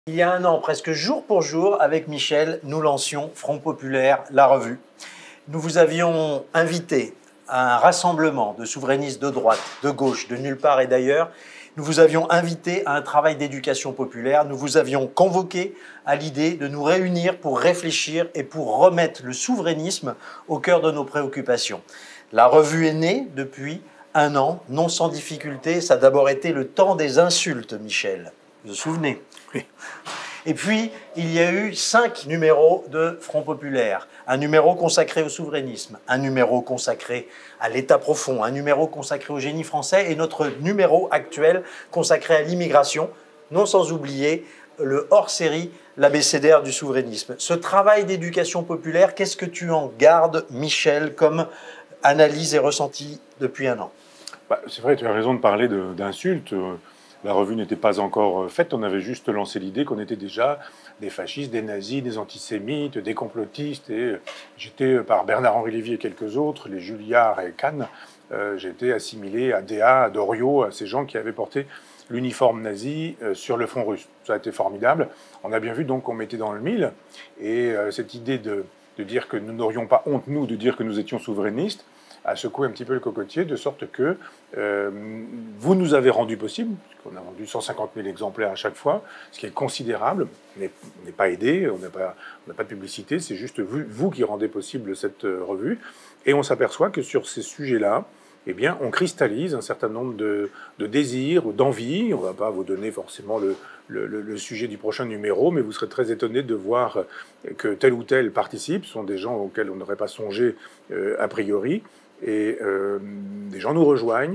Il y a un an, presque jour pour jour, avec Michel, nous lancions Front Populaire, la revue. Nous vous avions invité à un rassemblement de souverainistes de droite, de gauche, de nulle part et d'ailleurs. Nous vous avions invité à un travail d'éducation populaire. Nous vous avions convoqué à l'idée de nous réunir pour réfléchir et pour remettre le souverainisme au cœur de nos préoccupations. La revue est née depuis un an, non sans difficulté. Ça a d'abord été le temps des insultes, Michel. Vous vous souvenez? Oui. Et puis, il y a eu 5 numéros de Front Populaire. Un numéro consacré au souverainisme, un numéro consacré à l'État profond, un numéro consacré au génie français et notre numéro actuel consacré à l'immigration, non sans oublier le hors-série, l'abécédaire du souverainisme. Ce travail d'éducation populaire, qu'est-ce que tu en gardes, Michel, comme analyse et ressenti depuis un an? C'est vrai, tu as raison de parler d'insultes. La revue n'était pas encore faite, on avait juste lancé l'idée qu'on était déjà des fascistes, des nazis, des antisémites, des complotistes. Et j'étais, par Bernard-Henri Lévy et quelques autres, les Julliard et Kahn, j'étais assimilé à Déa, à Doriot, à ces gens qui avaient porté l'uniforme nazi sur le front russe. Ça a été formidable. On a bien vu donc qu'on mettait dans le mille. Et cette idée de dire que nous n'aurions pas honte, nous, de dire que nous étions souverainistes, a secoué un petit peu le cocotier, de sorte que vous nous avez rendu possible, puisqu'on a vendu 150 000 exemplaires à chaque fois, ce qui est considérable. On n'est pas aidé, on n'a pas de publicité, c'est juste vous qui rendez possible cette revue. Et on s'aperçoit que sur ces sujets-là, eh bien, on cristallise un certain nombre de désirs, d'envies. On ne va pas vous donner forcément le sujet du prochain numéro, mais vous serez très étonné de voir que tel ou tel participe. Ce sont des gens auxquels on n'aurait pas songé a priori. Et des gens nous rejoignent,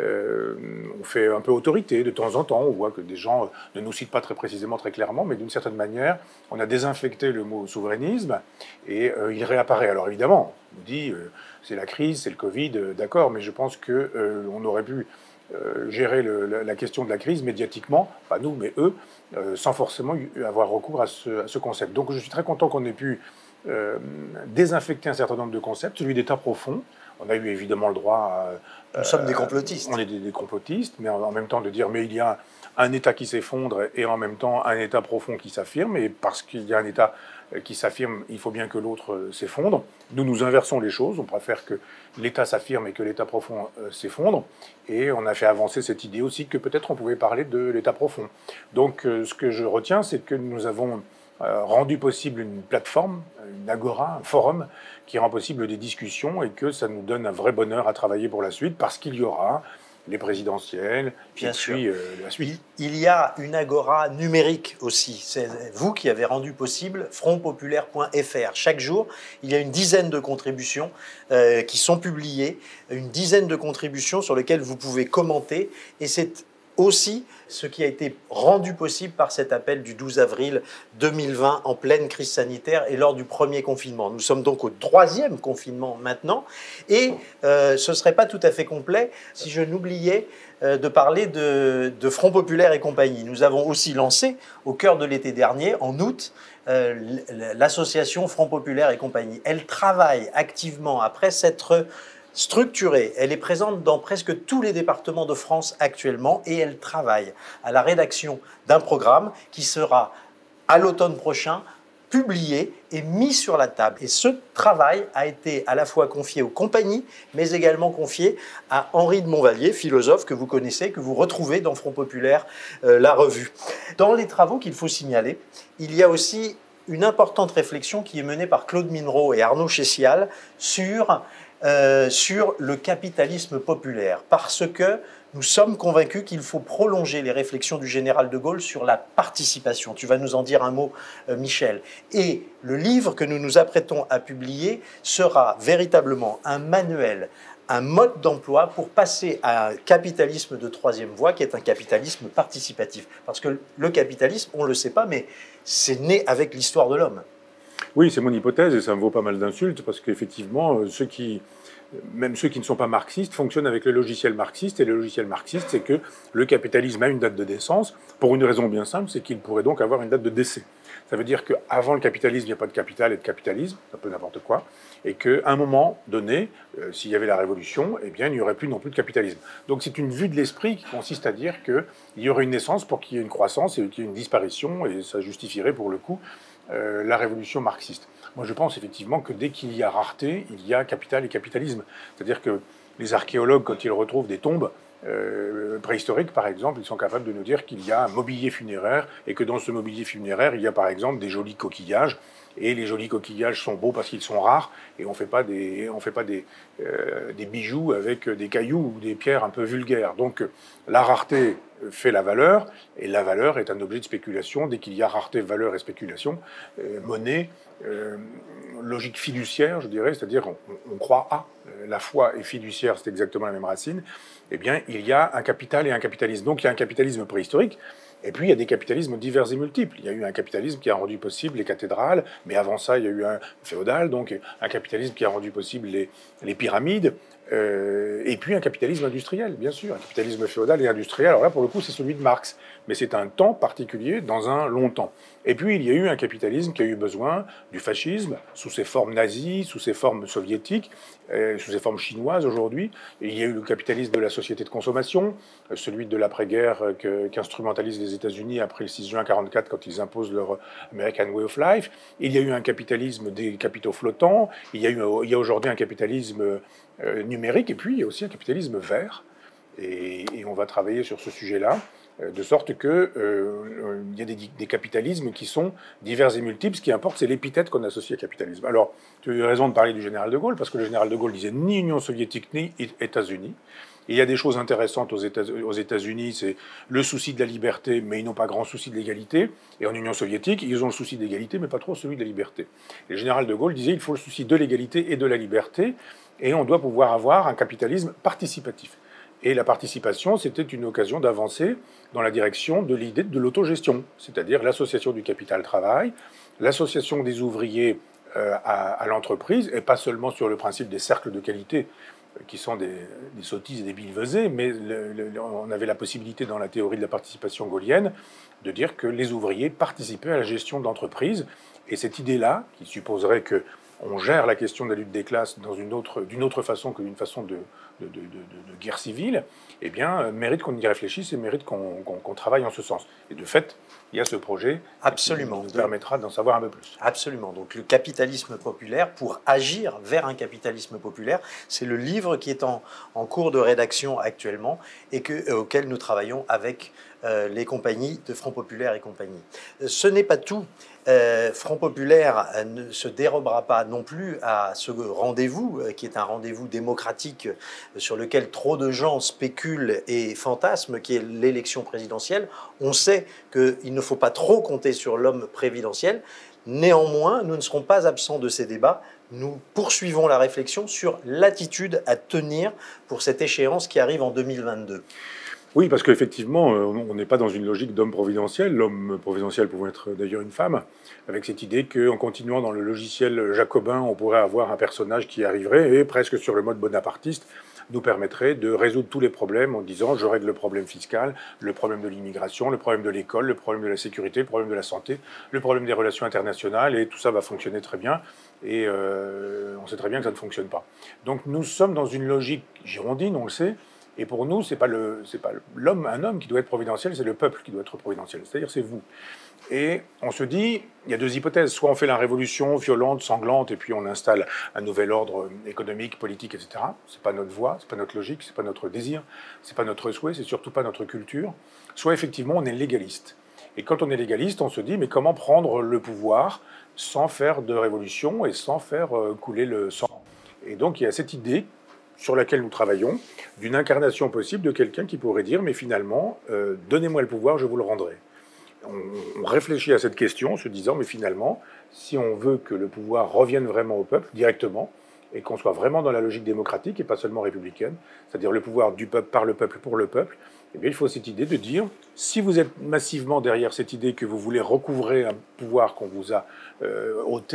on fait un peu autorité de temps en temps, on voit que des gens ne nous citent pas très précisément, très clairement, mais d'une certaine manière, on a désinfecté le mot souverainisme et il réapparaît. Alors évidemment, on nous dit c'est la crise, c'est le Covid, d'accord, mais je pense qu'on aurait pu gérer la question de la crise médiatiquement, pas nous, mais eux, sans forcément avoir recours à ce concept. Donc je suis très content qu'on ait pu désinfecter un certain nombre de concepts, celui d'État profond. On a eu évidemment le droit à... Nous sommes des complotistes. On est des complotistes, mais en même temps de dire mais il y a un État qui s'effondre et en même temps un État profond qui s'affirme, et parce qu'il y a un État qui s'affirme, il faut bien que l'autre s'effondre. Nous inversons les choses, on préfère que l'État s'affirme et que l'État profond s'effondre, et on a fait avancer cette idée aussi que peut-être on pouvait parler de l'État profond. Donc ce que je retiens, c'est que nous avons rendu possible une plateforme, une agora, un forum qui rend possible des discussions et que ça nous donne un vrai bonheur à travailler pour la suite parce qu'il y aura les présidentielles, bien sûr. Puis la suite. Il y a une agora numérique aussi. C'est vous qui avez rendu possible frontpopulaire.fr. Chaque jour, il y a une dizaine de contributions qui sont publiées, une dizaine de contributions sur lesquelles vous pouvez commenter, et c'est aussi ce qui a été rendu possible par cet appel du 12 avril 2020 en pleine crise sanitaire et lors du premier confinement. Nous sommes donc au 3e confinement maintenant et ce ne serait pas tout à fait complet si je n'oubliais de parler de Front Populaire et compagnie. Nous avons aussi lancé au cœur de l'été dernier, en août, l'association Front Populaire et compagnie. Elle travaille activement après s'être structurée. Elle est présente dans presque tous les départements de France actuellement et elle travaille à la rédaction d'un programme qui sera à l'automne prochain publié et mis sur la table. Et ce travail a été à la fois confié aux compagnies, mais également confié à Henri de Montvallier, philosophe que vous connaissez, que vous retrouvez dans Front Populaire, la revue. Dans les travaux qu'il faut signaler, il y a aussi une importante réflexion qui est menée par Claude Minereau et Arnaud Chessial sur le capitalisme populaire, parce que nous sommes convaincus qu'il faut prolonger les réflexions du général de Gaulle sur la participation. Tu vas nous en dire un mot, Michel. Et le livre que nous nous apprêtons à publier sera véritablement un manuel, un mode d'emploi pour passer à un capitalisme de troisième voie, qui est un capitalisme participatif. Parce que le capitalisme, on ne le sait pas, mais c'est né avec l'histoire de l'homme. Oui, c'est mon hypothèse et ça me vaut pas mal d'insultes parce qu'effectivement, ceux qui même ceux qui ne sont pas marxistes, fonctionnent avec le logiciel marxiste. Et le logiciel marxiste, c'est que le capitalisme a une date de naissance, pour une raison bien simple, c'est qu'il pourrait donc avoir une date de décès. Ça veut dire qu'avant le capitalisme, il n'y a pas de capital et de capitalisme, c'est un peu n'importe quoi, et qu'à un moment donné, s'il y avait la révolution, eh bien, il n'y aurait plus non plus de capitalisme. Donc c'est une vue de l'esprit qui consiste à dire qu'il y aurait une naissance pour qu'il y ait une croissance et qu'il y ait une disparition, et ça justifierait pour le coup la révolution marxiste. Moi, je pense effectivement que dès qu'il y a rareté, il y a capital et capitalisme. C'est-à-dire que les archéologues, quand ils retrouvent des tombes préhistoriques, par exemple, ils sont capables de nous dire qu'il y a un mobilier funéraire et que dans ce mobilier funéraire, il y a par exemple des jolis coquillages. Et les jolis coquillages sont beaux parce qu'ils sont rares et on ne fait pas des bijoux avec des cailloux ou des pierres un peu vulgaires. Donc la rareté fait la valeur et la valeur est un objet de spéculation. Dès qu'il y a rareté, valeur et spéculation, monnaie, logique fiduciaire, je dirais, c'est-à-dire on croit à, la foi et fiduciaire, c'est exactement la même racine, eh bien il y a un capital et un capitalisme. Donc il y a un capitalisme préhistorique. Et puis, il y a des capitalismes divers et multiples. Il y a eu un capitalisme qui a rendu possible les cathédrales, mais avant ça, il y a eu un féodal, donc un capitalisme qui a rendu possible les pyramides, et puis un capitalisme industriel, bien sûr, un capitalisme féodal et industriel. Alors là, pour le coup, c'est celui de Marx, mais c'est un temps particulier dans un long temps. Et puis, il y a eu un capitalisme qui a eu besoin du fascisme, sous ses formes nazies, sous ses formes soviétiques, sous ses formes chinoises aujourd'hui. Et il y a eu le capitalisme de la société de consommation, celui de l'après-guerre qu'instrumentalisent les États-Unis après le 6 juin 1944 quand ils imposent leur American Way of Life. Il y a eu un capitalisme des capitaux flottants. Il y a aujourd'hui un capitalisme numérique et puis il y a aussi un capitalisme vert. Et on va travailler sur ce sujet-là, de sorte qu'il y a des capitalismes qui sont divers et multiples. Ce qui importe, c'est l'épithète qu'on associe à capitalisme. Alors, tu as eu raison de parler du général de Gaulle, parce que le général de Gaulle disait ni Union soviétique ni États-Unis. Il y a des choses intéressantes aux États-Unis, c'est le souci de la liberté, mais ils n'ont pas grand souci de l'égalité. Et en Union soviétique, ils ont le souci de l'égalité, mais pas trop celui de la liberté. Et le général de Gaulle disait il faut le souci de l'égalité et de la liberté, et on doit pouvoir avoir un capitalisme participatif. Et la participation, c'était une occasion d'avancer dans la direction de l'idée de l'autogestion, c'est-à-dire l'association du capital-travail, l'association des ouvriers à l'entreprise, et pas seulement sur le principe des cercles de qualité, qui sont des sottises et des billevesées, mais on avait la possibilité dans la théorie de la participation gaulienne de dire que les ouvriers participaient à la gestion de l'entreprise, et cette idée-là, qui supposerait que on gère la question de la lutte des classes d'une autre façon que d'une façon de guerre civile, eh bien, mérite qu'on y réfléchisse et mérite qu'on travaille en ce sens. Et de fait, il y a ce projet Absolument. qui nous permettra d'en savoir un peu plus. Absolument. Donc le capitalisme populaire, pour agir vers un capitalisme populaire, c'est le livre qui est en cours de rédaction actuellement et auquel nous travaillons avec les compagnies de Front Populaire et compagnie. Ce n'est pas tout. Front Populaire ne se dérobera pas non plus à ce rendez-vous, qui est un rendez-vous démocratique sur lequel trop de gens spéculent et fantasment, qui est l'élection présidentielle. On sait qu'il ne faut pas trop compter sur l'homme présidentiel. Néanmoins, nous ne serons pas absents de ces débats. Nous poursuivons la réflexion sur l'attitude à tenir pour cette échéance qui arrive en 2022. Oui, parce qu'effectivement, on n'est pas dans une logique d'homme providentiel, l'homme providentiel pouvant être d'ailleurs une femme, avec cette idée qu'en continuant dans le logiciel jacobin, on pourrait avoir un personnage qui arriverait et, presque sur le mode bonapartiste, nous permettrait de résoudre tous les problèmes en disant je règle le problème fiscal, le problème de l'immigration, le problème de l'école, le problème de la sécurité, le problème de la santé, le problème des relations internationales, et tout ça va fonctionner très bien, et on sait très bien que ça ne fonctionne pas. Donc nous sommes dans une logique girondine, on le sait. Et pour nous, c'est pas l'homme, un homme qui doit être providentiel, c'est le peuple qui doit être providentiel. C'est-à-dire, c'est vous. Et on se dit, il y a deux hypothèses. Soit on fait la révolution violente, sanglante, et puis on installe un nouvel ordre économique, politique, etc. C'est pas notre voie, c'est pas notre logique, c'est pas notre désir, c'est pas notre souhait, c'est surtout pas notre culture. Soit effectivement, on est légaliste. Et quand on est légaliste, on se dit, mais comment prendre le pouvoir sans faire de révolution et sans faire couler le sang? Et donc, il y a cette idée sur laquelle nous travaillons, d'une incarnation possible de quelqu'un qui pourrait dire, mais finalement, donnez-moi le pouvoir, je vous le rendrai. On réfléchit à cette question en se disant, mais finalement, si on veut que le pouvoir revienne vraiment au peuple, directement, et qu'on soit vraiment dans la logique démocratique et pas seulement républicaine, c'est-à-dire le pouvoir du peuple, par le peuple, pour le peuple, eh bien, il faut cette idée de dire, si vous êtes massivement derrière cette idée que vous voulez recouvrer un pouvoir qu'on vous a ôté,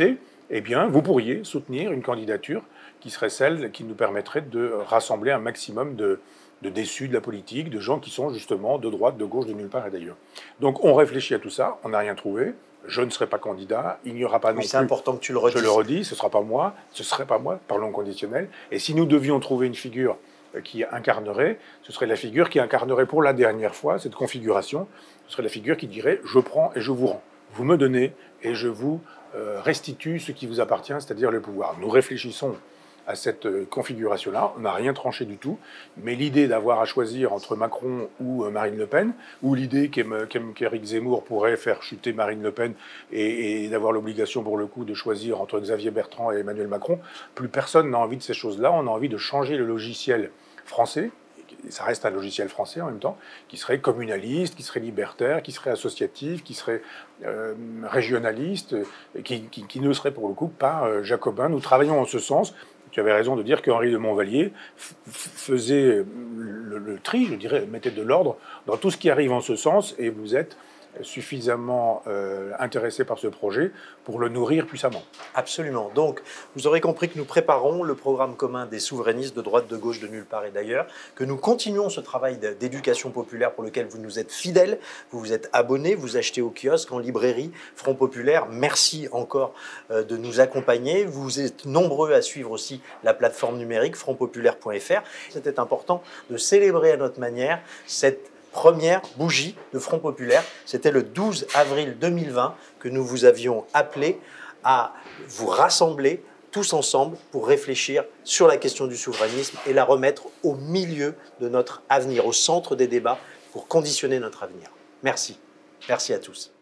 eh bien, vous pourriez soutenir une candidature qui serait celle qui nous permettrait de rassembler un maximum de déçus de la politique, de gens qui sont justement de droite, de gauche, de nulle part et d'ailleurs. Donc on réfléchit à tout ça, on n'a rien trouvé. Je ne serai pas candidat, il n'y aura pas non plus... C'est important que tu le redises. Je le redis, ce ne sera pas moi, ce ne serait pas moi, parlons au conditionnel. Et si nous devions trouver une figure qui incarnerait, ce serait la figure qui incarnerait pour la dernière fois cette configuration. Ce serait la figure qui dirait « je prends et je vous rends ». Vous me donnez et je vous restitue ce qui vous appartient, c'est-à-dire le pouvoir. Nous réfléchissons à cette configuration-là, on n'a rien tranché du tout, mais l'idée d'avoir à choisir entre Macron ou Marine Le Pen, ou l'idée qu'Éric Zemmour pourrait faire chuter Marine Le Pen et d'avoir l'obligation pour le coup de choisir entre Xavier Bertrand et Emmanuel Macron, plus personne n'a envie de ces choses-là, on a envie de changer le logiciel français, ça reste un logiciel français en même temps, qui serait communaliste, qui serait libertaire, qui serait associatif, qui serait régionaliste, qui ne serait pour le coup pas jacobin. Nous travaillons en ce sens. Tu avais raison de dire qu'Henri de Montvallier faisait le tri, je dirais, mettait de l'ordre dans tout ce qui arrive en ce sens, et vous êtes suffisamment intéressé par ce projet pour le nourrir puissamment. Absolument. Donc, vous aurez compris que nous préparons le programme commun des souverainistes de droite, de gauche, de nulle part et d'ailleurs, que nous continuons ce travail d'éducation populaire pour lequel vous nous êtes fidèles, vous vous êtes abonnés, vous achetez au kiosque, en librairie, Front Populaire. Merci encore de nous accompagner. Vous êtes nombreux à suivre aussi la plateforme numérique frontpopulaire.fr. C'était important de célébrer à notre manière cette première bougie de Front Populaire. C'était le 12 avril 2020 que nous vous avions appelé à vous rassembler tous ensemble pour réfléchir sur la question du souverainisme et la remettre au milieu de notre avenir, au centre des débats pour conditionner notre avenir. Merci. Merci à tous.